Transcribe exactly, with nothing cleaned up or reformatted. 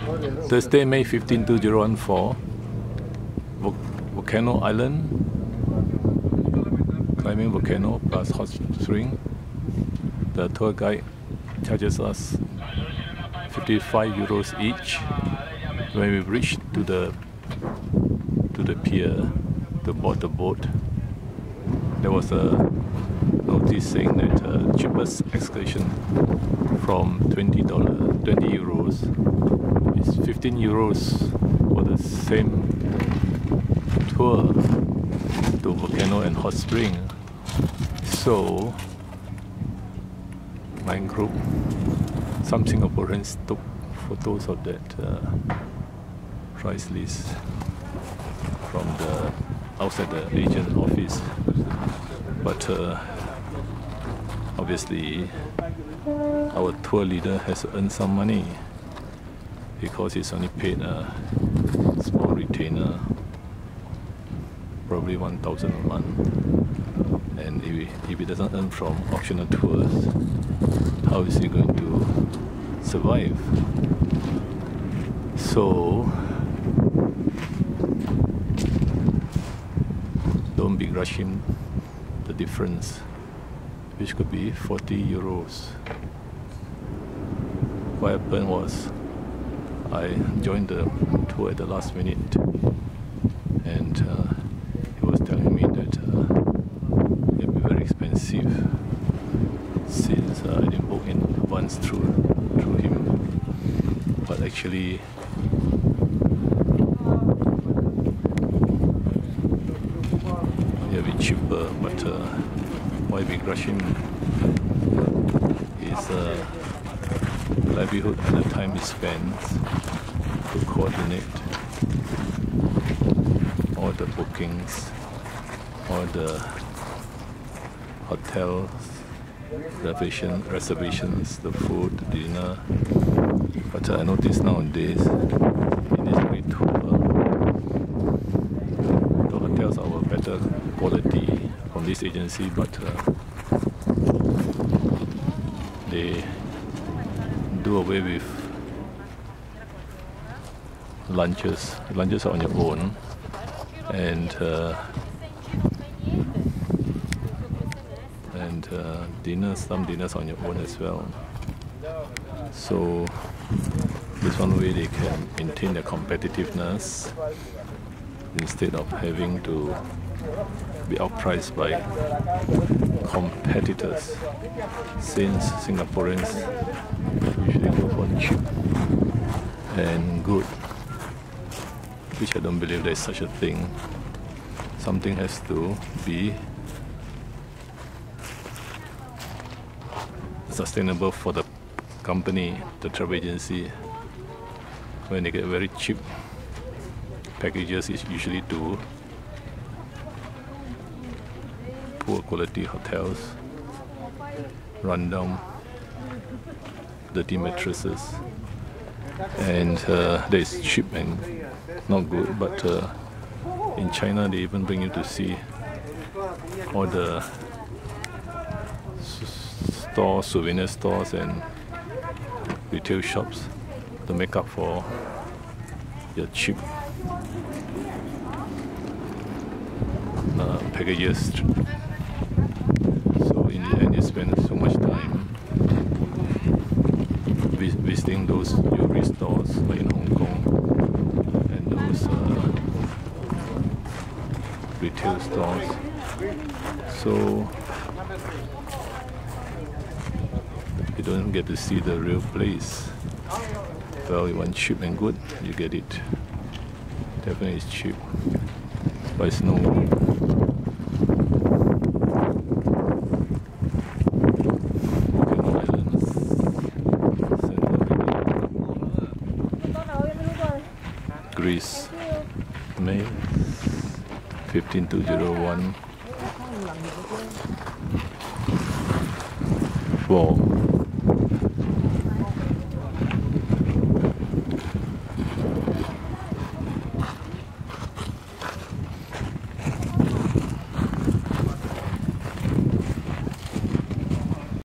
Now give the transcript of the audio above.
Thursday, May fifteenth, two thousand fourteen, Volcano Island, climbing volcano plus hot spring. The tour guide charges us fifty-five euros each. When we reach to the to the pier to board the boat, there was a notice saying that uh, cheapest excursion from twenty dollars, twenty euros is fifteen euros for the same tour to volcano and hot spring. So my group, some Singaporeans took photos of that uh, price list from the outside the agent office, but uh, obviously our tour leader has earned some money because he's only paid a small retainer, probably one thousand a month, and if he, if he doesn't earn from optional tours, how is he going to survive? So don't begrudge him the difference, which could be forty euros. What happened was I joined the tour at the last minute, and uh, he was telling me that uh, it would be very expensive since uh, I didn't book in advance through, through him. But actually it would be cheaper, but uh, why begrudge him? His uh, livelihood and the time he spends to coordinate all the bookings, all the hotels, reservation, reservations, the food, the dinner. But uh, I notice nowadays in this great tour, the hotels are of better quality from this agency, but uh, they do away with lunches. Lunches are on your own, and uh, and uh, dinners, some dinners on your own as well. So this one way they can maintain their competitiveness instead of having to be outpriced by competitors, since Singaporeans usually go for cheap and good, which I don't believe there is such a thing. Something has to be sustainable for the company, the travel agency. When they get very cheap packages, it's usually to poor quality hotels, rundown, dirty mattresses, and uh, that is cheap and not good. But uh, in China, they even bring you to see all the stores, souvenir stores, and retail shops to make up for your cheap uh, packages. So in the end, you spend so much time vis visiting those jewelry stores like in Hong Kong, and those uh, retail stores. So you don't get to see the real place. Well, you want cheap and good, you get it. Definitely it's cheap, but it's no good. Volcano Islands, Greece, May fifteenth, two thousand one. Four.